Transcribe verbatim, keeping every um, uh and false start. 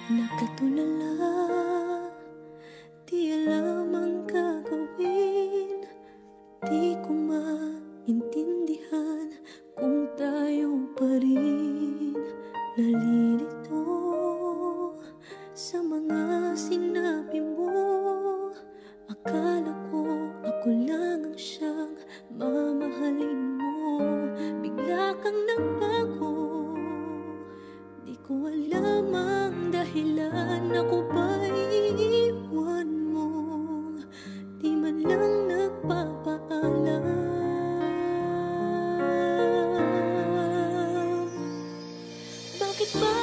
Nakatulala, di alam ang gagawin. Di ko maintindihan kung tayo pa rin. Nalilito sa mga sinabi mo. Akala ko ako lang ang siyang mamahalin mo. Bigla kang nagbago, di ko alam ang dahilan. Ako ba'y iiwan mo? Di man lang nagpapaalam. Bakit ba